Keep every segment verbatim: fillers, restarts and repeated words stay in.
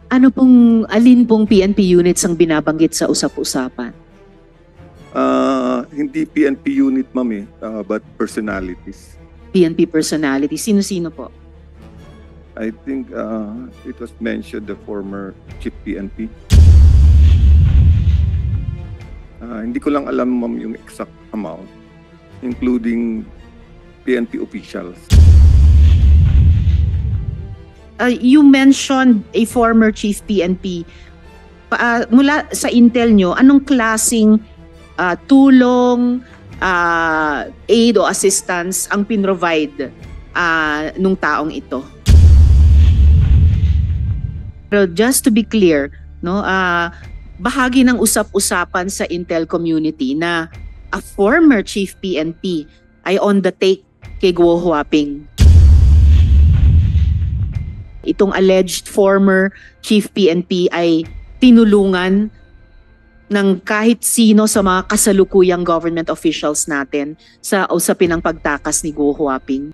Ano pong, alin pong P N P units ang binabanggit sa usap-usapan? Uh, hindi P N P unit, ma'am, eh, uh, but personalities. P N P personality. Sino-sino po? I think uh, it was mentioned the former chief P N P. Uh, hindi ko lang alam, ma'am, yung exact amount, including P N P officials. Uh, you mentioned a former chief P N P. Pa, uh, mula sa intel nyo, anong klaseng uh, tulong, uh, aid o assistance ang pinrovide uh, nung taong ito? Pero just to be clear, no, uh, bahagi ng usap-usapan sa intel community na a former chief P N P ay on the take kay Guo Huaping. Itong alleged former chief P N P ay tinulungan ng kahit sino sa mga kasalukuyang government officials natin sa usapin ng pagtakas ni Guo Huaping.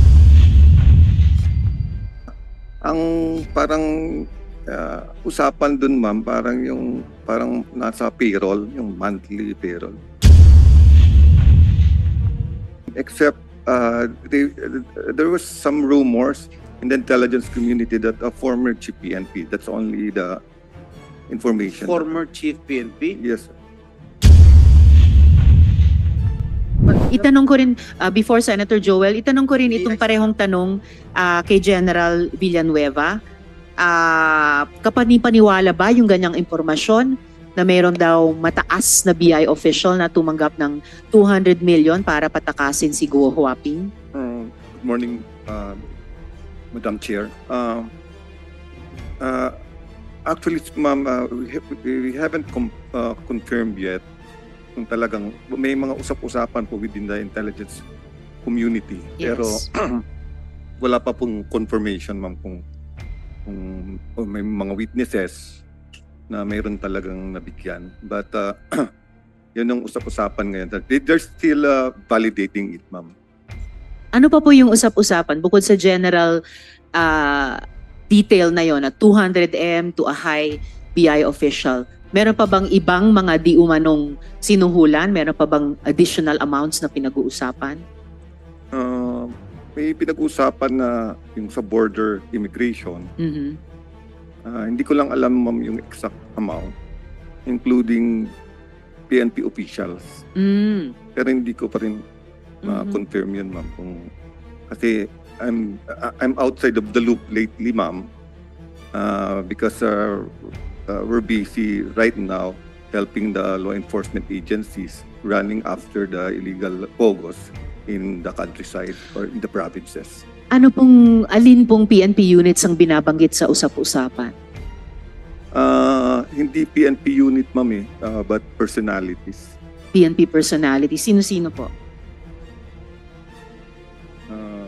Ang parang uh, usapan dun, ma'am, parang yung parang nasa payroll, yung monthly payroll. Except uh, they, uh, there was some rumors in the intelligence community that a former chief P N P, that's only the information. Former chief P N P? Yes. Itanong ko rin, uh, before Senator Joel, itanong ko rin itong parehong tanong uh, kay General Villanueva. Uh, kapanipaniwala ba yung ganyang impormasyon na mayroon daw mataas na B I official na tumanggap ng two hundred million para patakasin si Guo Huaping? Uh, good morning, uh, Madam Chair. Uh, uh, actually, ma'am, uh, we, ha we haven't com uh, confirmed yet kung talagang may mga usap-usapan po within the intelligence community. Yes. Pero wala pa pong confirmation, ma'am, kung, kung, kung may mga witnesses na mayroon talagang nabigyan. But uh, yun ang usap-usapan ngayon. They're still uh, validating it, ma'am. Ano pa po yung usap-usapan bukod sa general uh, detail na yon na two hundred M to a high B I official? Meron pa bang ibang mga di umanong sinuhulan? Meron pa bang additional amounts na pinag-uusapan? Uh, may pinag-uusapan na yung sa border immigration. Mm-hmm. Uh, hindi ko lang alam, ma'am, yung exact amount, including P N P officials. Mm. Pero hindi ko pa rin ma-confirm yun, ma'am. Kung, kasi I'm I'm outside of the loop lately, ma'am, uh, because uh, uh, we're busy right now helping the law enforcement agencies running after the illegal pogos in the countryside or in the provinces. Ano pong, alin pong P N P units ang binabanggit sa usap-usapan? Uh, hindi P N P unit, ma'am, eh, uh, but personalities. P N P personality. Sino-sino po? Uh,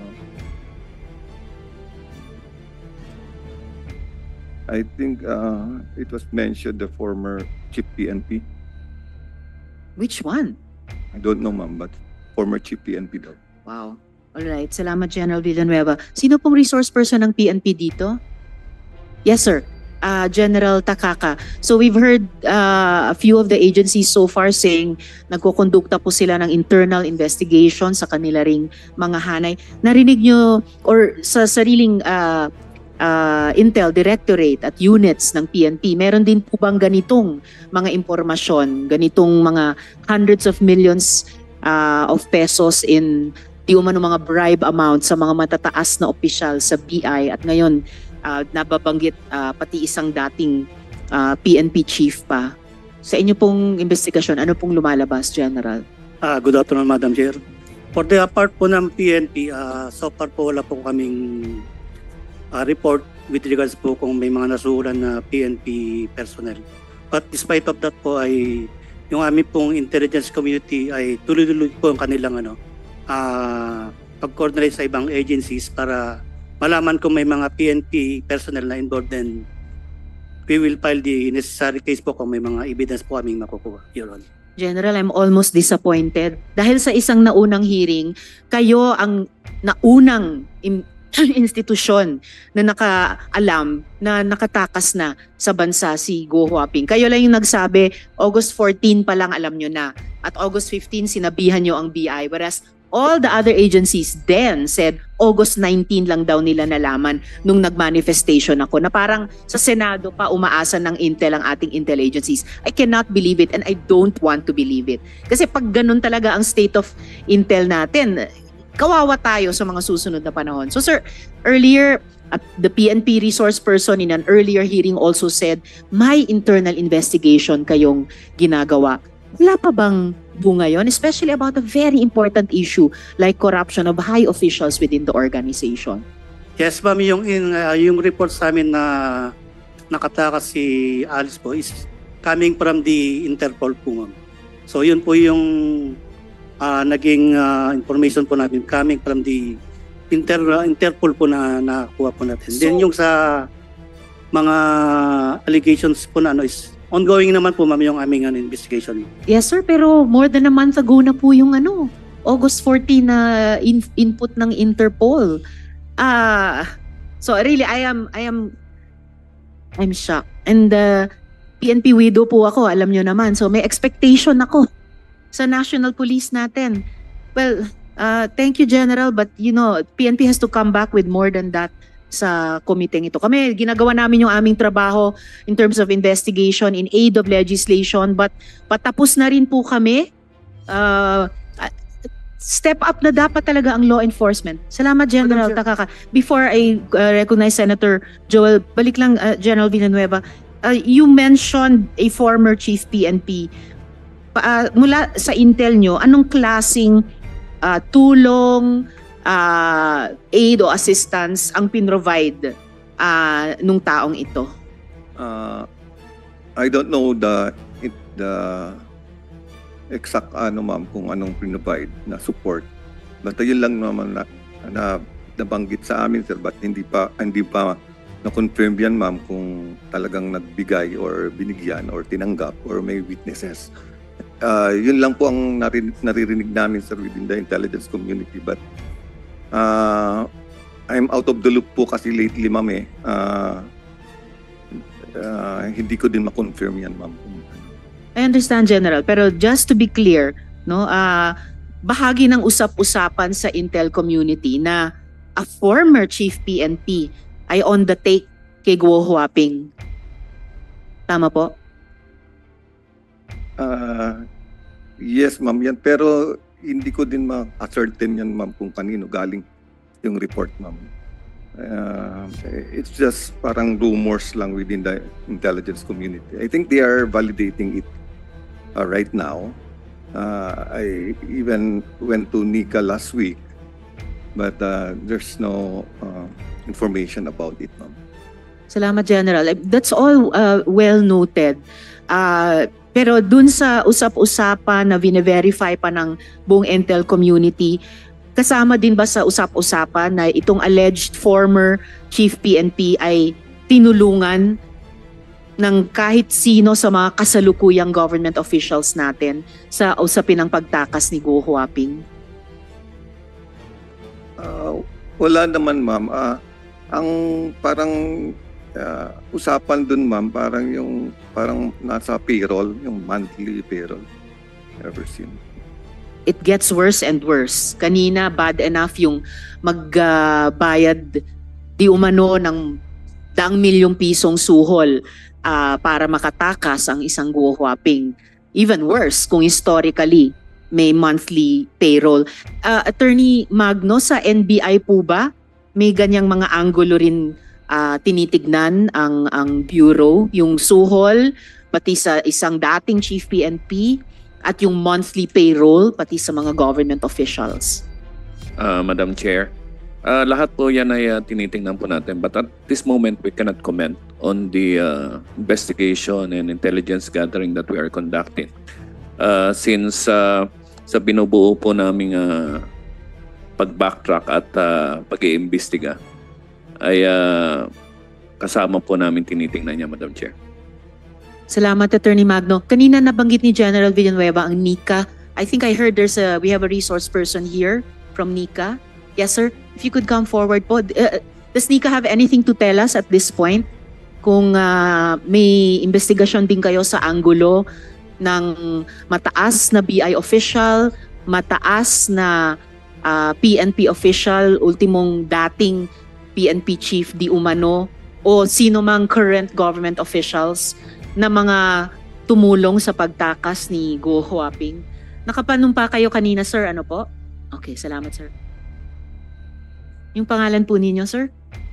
I think uh, it was mentioned the former chief P N P. Which one? I don't know, ma'am, but former chief P N P daw. Wow. Alright. Salamat, General Villanueva. Sino pong resource person ng P N P dito? Yes, sir. Uh, General Takaka. So we've heard uh, a few of the agencies so far saying nagkukondukta po sila ng internal investigation sa kanila ring mga hanay. Narinig nyo or sa sariling uh, uh, Intel Directorate at units ng P N P, meron din po bang ganitong mga impormasyon, ganitong mga hundreds of millions uh, of pesos in di umano mga bribe amount sa mga matataas na opisyal sa B I at ngayon Uh, nababanggit uh, pati isang dating uh, P N P chief pa. Sa inyo pong investigasyon, ano pong lumalabas, General? Uh, good afternoon, Madam Chair. For the part po ng P N P, uh, so far po wala po kaming uh, report with regards po kung may mga nasuhulan na P N P personnel. But despite of that po ay yung aming pong intelligence community ay tuloy-tuloy po ang kanilang ano, uh, pag-coordinate sa ibang agencies para malaman kung may mga P N P personnel na involved, then we will file the necessary case po kung may mga evidence po kaming makukuha, Your Honor. General, I'm almost disappointed. Dahil sa isang naunang hearing, kayo ang naunang institusyon na nakaalam na nakatakas na sa bansa si Go Huaping. Kayo lang yung nagsabi, August fourteen pa lang alam nyo na. At August fifteen, sinabihan nyo ang B I. Whereas all the other agencies then said August nineteen lang daw nila nalaman nung nagmanifestation ako na parang sa Senado pa umaasa ng intel ang ating intel agencies. I cannot believe it and I don't want to believe it. Kasi pag ganun talaga ang state of intel natin, kawawa tayo sa mga susunod na panahon. So sir, earlier, uh, the P N P resource person in an earlier hearing also said, may internal investigation kayong ginagawa. Wala pa bang bunga yun? Especially about a very important issue like corruption of high officials within the organization. Yes, ma'am, yung, in, uh, yung report sa amin na nakatakas si Alice po is coming from the Interpol po, ma'am. So yun po yung uh, naging uh, information po namin coming from the Inter, uh, Interpol po na nakuha po natin. So, then yung sa mga allegations po na ano is ongoing naman po, ma'am, yung aming ano, investigation. Yes sir, pero more than a month ago na po yung ano, August fourteen na in, input ng Interpol. Ah, uh, so really I am I am I'm shocked. And uh, P N P widow po ako, alam nyo naman. So may expectation ako sa National Police natin. Well, uh, thank you General, but you know, P N P has to come back with more than that sa komiteng ito. Kami, ginagawa namin yung aming trabaho in terms of investigation in aid of legislation, but patapos na rin po kami. Uh, step up na dapat talaga ang law enforcement. Salamat General Takaka. Before I uh, recognize Senator Joel, balik lang uh, General Villanueva, uh, you mentioned a former Chief P N P. Uh, mula sa intel nyo, anong klaseng uh, tulong, Uh, aid o assistance ang pinrovide uh, nung taong ito? Uh, I don't know the it, the exact ano ma'am kung anong pinrovide na support. Basta yun lang naman na, na nabanggit sa amin sir, but hindi pa hindi pa na-confirm yan ma'am kung talagang nagbigay or binigyan or tinanggap or may witnesses. Uh, yun lang po ang narinig, naririnig namin sir within the intelligence community, but Uh, I'm out of the loop po kasi lately, ma'am eh. Uh, uh, hindi ko din ma-confirm yan, ma'am. I understand, General. Pero just to be clear, no, uh, bahagi ng usap-usapan sa intel community na a former Chief P N P ay on the take kay Go Huaping. Tama po? Uh, yes, ma'am. Yan. Pero hindi ko din ma-ascertain yan, ma'am, kung kanino galing yung report, ma'am. Uh, it's just parang rumors lang within the intelligence community. I think they are validating it uh, right now. Uh, I even went to Nika last week, but uh, there's no uh, information about it, ma'am. Salamat, General. That's all uh, well noted. Uh, Pero dun sa usap-usapan na vine-verify pa ng buong intel community, kasama din ba sa usap-usapan na itong alleged former Chief P N P ay tinulungan ng kahit sino sa mga kasalukuyang government officials natin sa usapin ng pagtakas ni Go Huaping? Uh, wala naman, ma'am. Uh, ang parang Uh, usapan dun ma'am, parang yung parang nasa payroll, yung monthly payroll. Ever seen? It gets worse and worse. Kanina, bad enough yung magbayad uh, di umano ng daang milyong pisong suhol uh, para makatakas ang isang Go Huaping. Even worse, kung historically may monthly payroll. Uh, Attorney Magno, sa N B I po ba may ganyang mga anggulo rin Uh, tinitignan ang ang bureau, yung suhol pati sa isang dating Chief P N P at yung monthly payroll pati sa mga government officials? Uh, Madam Chair, uh, lahat po yan ay uh, tinitingnan po natin, but at this moment we cannot comment on the uh, investigation and intelligence gathering that we are conducting. Uh, since uh, sa binubuo po naming uh, pag-backtrack at uh, pag-iimbestiga ay uh, kasama po namin tinitingnan niya, Madam Chair. Salamat, Attorney Magno. Kanina nabanggit ni General Villanueva ang Nika. I think I heard there's a, we have a resource person here from Nika. Yes, sir. if you could come forward po. Uh, does Nika have anything to tell us at this point? Kung uh, may investigasyon din kayo sa anggulo ng mataas na B I official, mataas na uh, P N P official, ultimong dating P N P chief di umano, o sino mang current government officials na mga tumulong sa pagtakas ni Go Huaping. Nakapanumpa kayo kanina, sir, ano po? Okay, salamat, sir. Yung pangalan po ninyo, sir?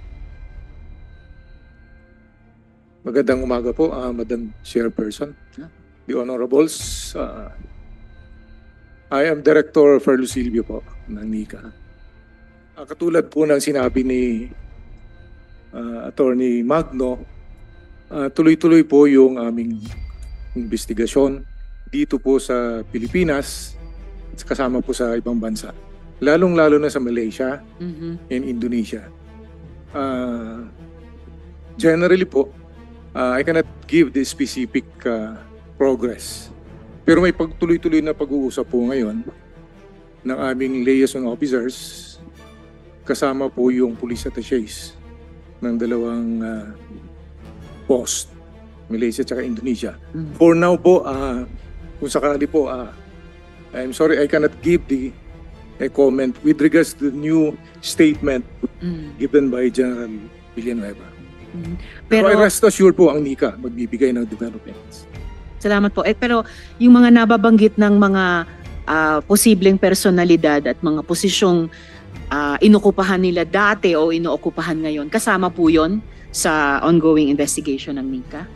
Magandang umaga po, uh, Madam Chairperson, the Honorables. Uh, I am Director Ferlo Silvio po ng Nika. Uh, katulad po ng sinabi ni uh, Attorney Magno, uh, tuloy-tuloy po yung aming investigasyon dito po sa Pilipinas at kasama po sa ibang bansa. Lalong-lalo na sa Malaysia Mm-hmm. and Indonesia. Uh, generally po, uh, I cannot give the specific uh, progress. Pero may pagtuloy-tuloy na pag-uusap po ngayon ng aming liaison officers kasama po yung police attaches ng dalawang uh, post, Malaysia at Indonesia. Mm. For now po, uh, kung sakali po, uh, I'm sorry I cannot give the a comment with regards to the new statement Mm. given by General Villanueva. Mm. Pero, Pero, rest assured po ang Nika magbibigay ng developments. salamat po. Eh, pero yung mga nababanggit ng mga ah, posibleng personalidad at mga posisyong ah, inukupahan nila dati o inuokupahan ngayon, kasama po yon sa ongoing investigation ng Nika?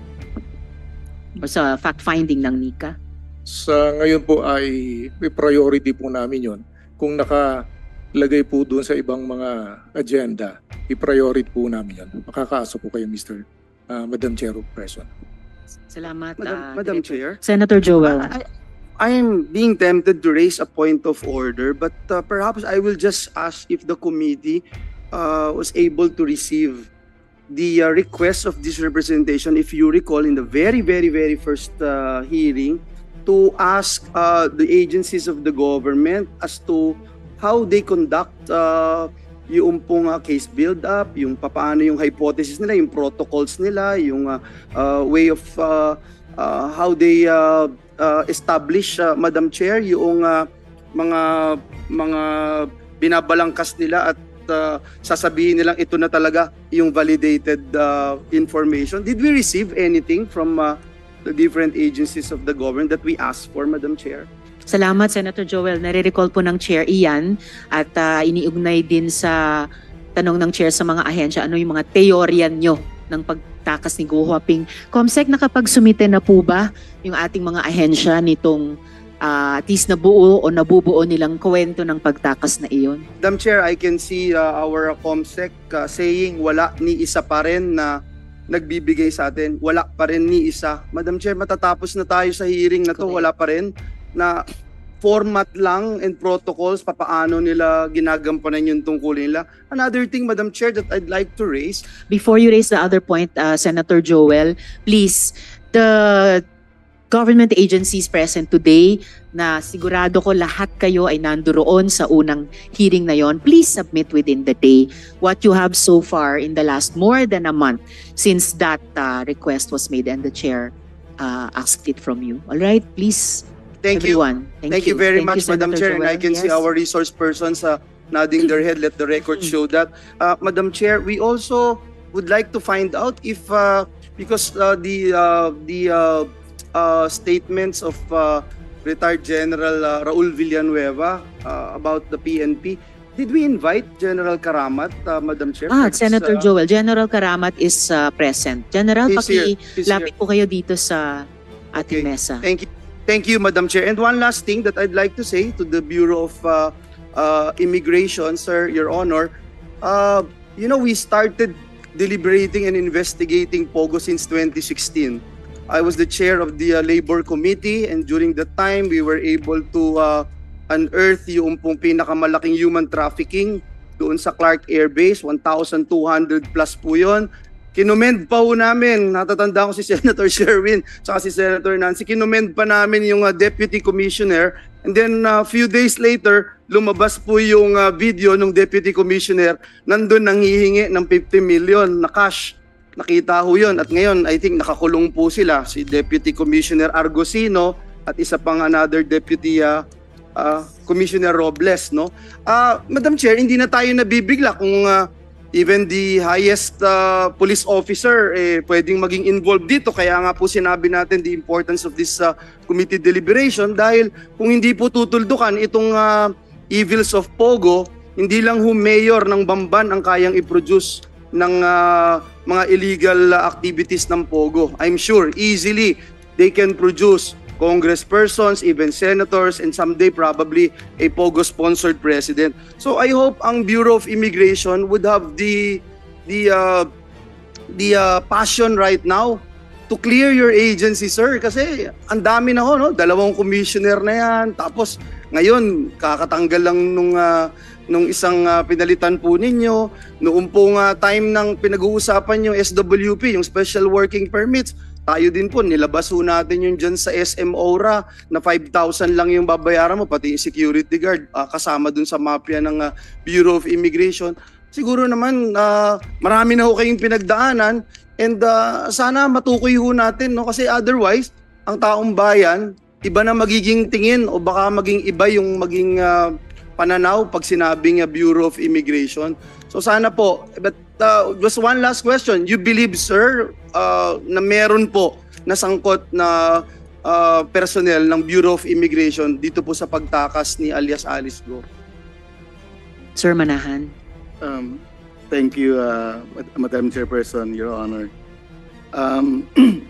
O sa fact-finding ng Nika? Sa ngayon po ay may priority po namin yon. Kung nakalagay po doon sa ibang mga agenda, i-priority po namin yon. Makakaasa po kayo, Mister Uh, Madam Chairperson. Salamat. Madam, ah, Madam Director. Chair, Senator Joel. I, I am being tempted to raise a point of order, but uh, perhaps I will just ask if the committee uh, was able to receive the uh, request of this representation, if you recall, in the very, very, very first uh, hearing, to ask uh, the agencies of the government as to how they conduct uh, yung pong uh, case build-up, yung papaano yung hypothesis nila, yung protocols nila, yung uh, uh, way of uh, uh, how they uh, uh, establish, uh, Madam Chair, yung uh, mga mga binabalangkas nila at uh, sasabihin nilang ito na talaga yung validated uh, information. Did we receive anything from uh, the different agencies of the government that we asked for, Madam Chair? Salamat, Senator Joel. Nare-recall po ng Chair iyan at ah, iniugnay din sa tanong ng Chair sa mga ahensya, ano yung mga teorya nyo ng pagtakas ni Go Huaping. Comsec, nakapagsumite na po ba yung ating mga ahensya nitong ah, at least nabuo o nabubuo nilang kwento ng pagtakas na iyon? Madam Chair, I can see uh, our COMSEC uh, saying wala ni isa pa rin na nagbibigay sa atin. Wala pa rin ni isa. Madam Chair, matatapos na tayo sa hearing na to. Correct. Wala pa rin na format lang and protocols, papaano nila ginagampanan yung tungkulin nila. Another thing, Madam Chair, that I'd like to raise. Before you raise the other point, uh, Senator Joel, please, the government agencies present today na sigurado ko lahat kayo ay nandoon sa unang hearing na yon, please submit within the day what you have so far in the last more than a month since that uh, request was made and the chair uh, asked it from you. All right, please, Thank you. everyone. Thank, you very much, Madam Senator Chair. And I Joel. can see Yes. our resource persons uh, nodding their head. Let the record show that. Uh, Madam Chair, we also would like to find out if, uh, because uh, the uh, the uh, uh, statements of uh, retired General uh, Raul Villanueva uh, about the P N P, did we invite General Karamat, uh, Madam Chair? Ah, for this, Senator uh, Joel, General Karamat is uh, present. General, He's here. He's paki-lapit po kayo dito sa ating Okay. mesa. Thank you. Thank you, Madam Chair. And one last thing that I'd like to say to the Bureau of uh, uh, Immigration, sir, Your Honor, uh, you know, we started deliberating and investigating POGO since twenty sixteen. I was the chair of the uh, Labor Committee, and during that time, we were able to uh, unearth yung pong pinakamalaking human trafficking doon sa Clark Air Base, one thousand two hundred plus po yun. Kinumend pa po namin, natatanda ko si Senator Sherwin saka si Senator Nancy, kinumend pa namin yung uh, Deputy Commissioner And then a few days later, lumabas po yung uh, video ng Deputy Commissioner, nandun nanghihingi ng fifty million na cash. Nakita ho yun. At ngayon, I think nakakulong po sila, si Deputy Commissioner Argosino at isa pang another Deputy uh, uh, Commissioner Robles. No? Uh, Madam Chair, hindi na tayo nabibigla kung uh, even the highest uh, police officer eh, pwedeng maging involved dito. Kaya nga po sinabi natin the importance of this uh, committee deliberation dahil kung hindi po tutuldukan itong uh, evils of Pogo, hindi lang ho mayor ng Bamban ang kayang i-produce ng uh, mga illegal uh, activities ng Pogo. I'm sure easily they can produce congresspersons, even senators, and someday probably a Pogo-sponsored president. So I hope ang Bureau of Immigration would have the the uh, the uh, passion right now to clear your agency, sir. Kasi ang dami na ho, no? Dalawang commissioner na yan. Tapos ngayon, kakatanggal lang nung uh, nung isang uh, pinalitan po ninyo. Noong pong uh, time ng pinag-uusapan yung S W P, yung Special Working Permits, tayo din po, nilabas ho natin yung dyan sa S M O R A na five thousand lang yung babayaran mo, pati yung security guard, uh, kasama dun sa mafia ng uh, Bureau of Immigration. Siguro naman, uh, marami na ho kayong pinagdaanan and uh, sana matukoy ho natin, no? Kasi otherwise, ang taong bayan, iba na magiging tingin o baka maging iba yung maging uh, pananaw pag sinabing uh, Bureau of Immigration. So sana po, but uh, just one last question. You believe, sir, uh, na meron po na sangkot na uh, personnel ng Bureau of Immigration dito po sa pagtakas ni alias Alice Go? Sir Manahan. Um, thank you, uh, Madam Chairperson, Your Honor. Um,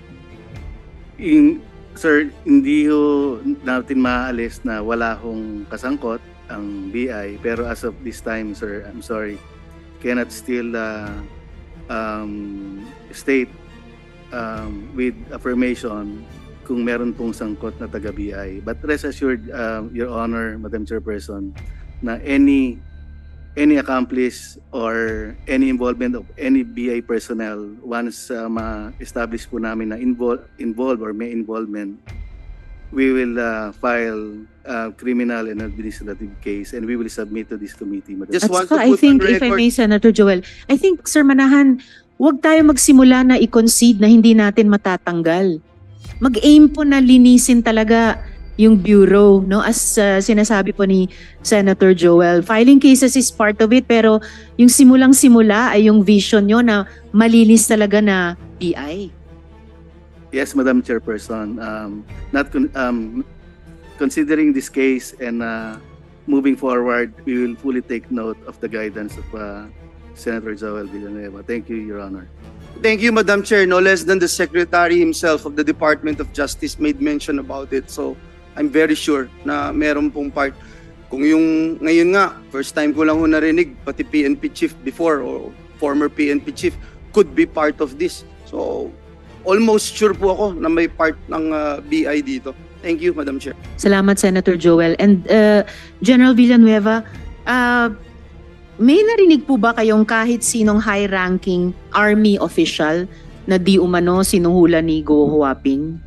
in, sir, hindi ho natin maalis na wala hong kasangkot ang B I, pero as of this time, sir, I'm sorry, cannot still uh, um, state um, with affirmation kung meron pong sangkot na taga-B I. But rest assured, uh, Your Honor, Madam Chairperson, na any any accomplice or any involvement of any B I personnel, once uh, ma-establish po namin na involve, involved or may involvement, we will uh, file a criminal and administrative case and we will submit to this committee. Madam. Just At want saka, to I put think, on if I record- may, Senator Joel, I think, Sir Manahan, huwag tayo magsimula na i-concede na hindi natin matatanggal. Mag-aim po na linisin talaga yung bureau, no? As uh, sinasabi po ni Senator Joel, filing cases is part of it, pero yung simulang-simula ay yung vision nyo na malinis talaga na B I. Yes, Madam Chairperson. Um, not con- um, considering this case and uh, moving forward, we will fully take note of the guidance of uh, Senator Joel Villanueva. Thank you, Your Honor. Thank you, Madam Chair. No less than the Secretary himself of the Department of Justice made mention about it. So I'm very sure na meron pong part. Kung yung ngayon nga, first time ko lang ho narinig, pati P N P chief before or former P N P chief could be part of this. So almost sure po ako na may part ng uh, B I dito. Thank you, Madam Chair. Salamat, Senator Joel. And uh, General Villanueva, uh, may narinig po ba kayong kahit sinong high-ranking Army official na di umano sinuhula ni Go Huaping?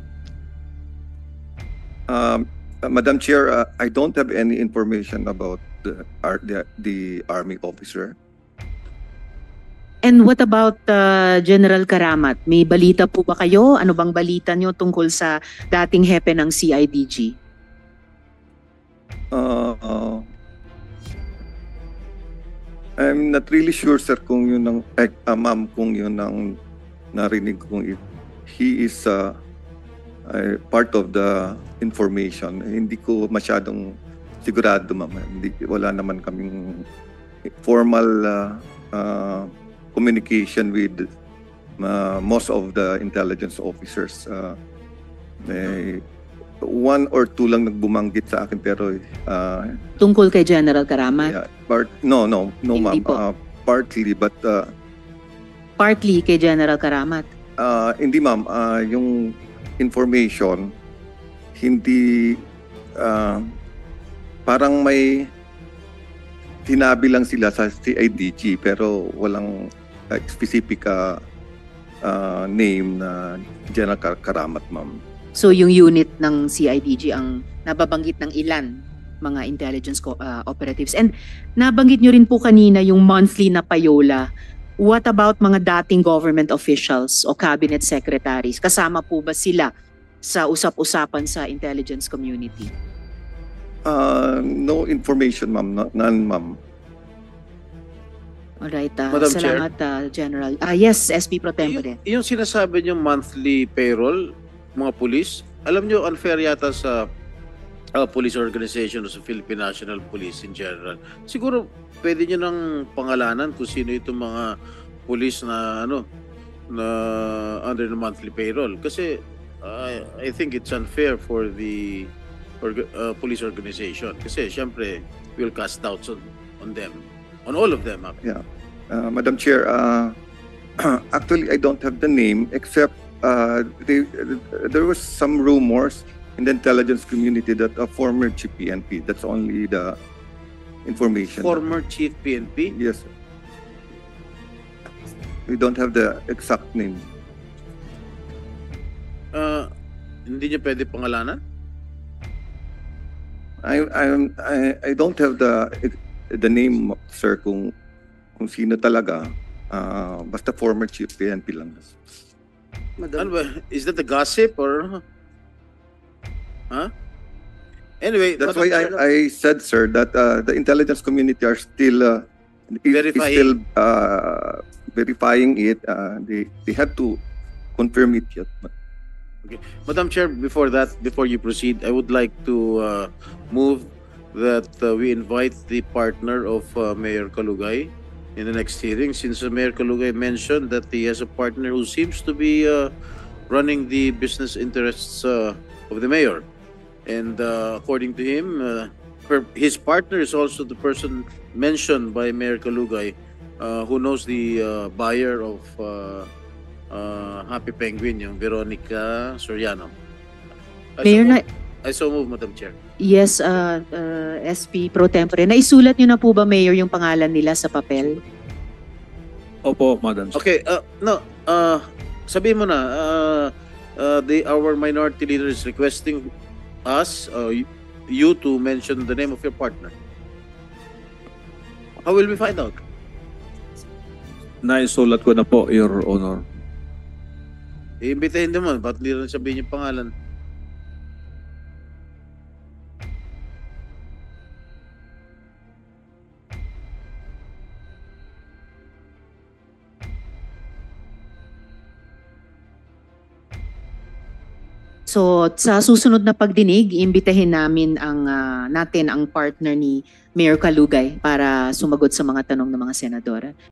Um, uh, Madam Chair, uh, I don't have any information about the, ar- the, the Army officer. And what about uh, General Karamat? May balita po ba kayo? Ano bang balita nyo tungkol sa dating hepe ng C I D G? Uh, uh, I'm not really sure, sir, kung yun ang, eh, uh, ma'am, kung yun ang narinig kong it. He is uh, uh, part of the information. Hindi ko masyadong sigurado, ma'am. Hindi, wala naman kaming formal uh, uh, communication with uh, most of the intelligence officers. Uh, may one or two lang nagbumanggit sa akin pero uh, Tungkol kay General Karamat? yeah, part no no no Hindi ma'am, po. uh, partly but uh, Partly kay General Karamat? uh, hindi ma'am, uh, yung information hindi uh, parang may sinabi lang sila sa C I D G pero walang uh, specific uh, uh, name na General Kar- Karamat, ma'am. So yung unit ng C I D G ang nababanggit ng ilan mga intelligence co- uh, operatives. And nabanggit nyo rin po kanina yung monthly na payola. What about mga dating government officials o cabinet secretaries? Kasama po ba sila sa usap-usapan sa intelligence community? Uh, no information, ma'am. No, none, ma'am. Alright, uh, Madam Chair. salamat uh, General. Ah yes, S P Pro Tempore. Y- yung sinasabi niyo monthly payroll, mga pulis, alam niyo unfair yata sa uh, police organization o sa Philippine National Police in general. Siguro pwede niyo nang pangalanan kung sino itong mga pulis na ano na under the monthly payroll kasi uh, I think it's unfair for the org- uh, police organization kasi syempre we'll cast doubts on, on them, on all of them. Yeah. Uh, Madam Chair, uh, actually, I don't have the name except uh, they, uh, there was some rumors in the intelligence community that a former chief P N P. That's only the information. Former Chief P N P? Yes. We don't have the exact name. Uh, hindi niyo pwede pangalanan? I I I, I don't have the the name, sir, kung kung sino talaga. Uh, basta former chief P N P lang. Ano ba? Is that the gossip or? Huh? Anyway, That's Madam why I, Chair, I said, sir, that uh, the intelligence community are still uh, is, is Verifying. still uh, verifying it. Uh, they they have to confirm it yet. Madam Chair, before that, before you proceed, I would like to uh, move that uh, we invite the partner of uh, Mayor Kalugay in the next hearing, since uh, Mayor Kalugay mentioned that he has a partner who seems to be uh, running the business interests uh, of the mayor. And uh, according to him, uh, her, his partner is also the person mentioned by Mayor Kalugay uh, who knows the uh, buyer of uh, uh, Happy Penguin, yung Veronica Soriano. I so Mayor, na, move, I so move, Madam Chair. yes, uh, uh, S P Pro Tempore. Naisulat nyo na po ba, Mayor, yung pangalan nila sa papel? Opo, Madam Chair. Okay, uh, no, uh, sabihin mo na, uh, uh, the, our minority leader is requesting us, uh, y- you to mention the name of your partner. How will we find out? Naisulat ko na po, Your Honor. Iimbitahin naman, ba't hindi rin sabihin yung pangalan? So sa susunod na pagdinig, iimbitahin namin ang ah, natin ang partner ni Mayor Kalugay para sumagot sa mga tanong ng mga senadora.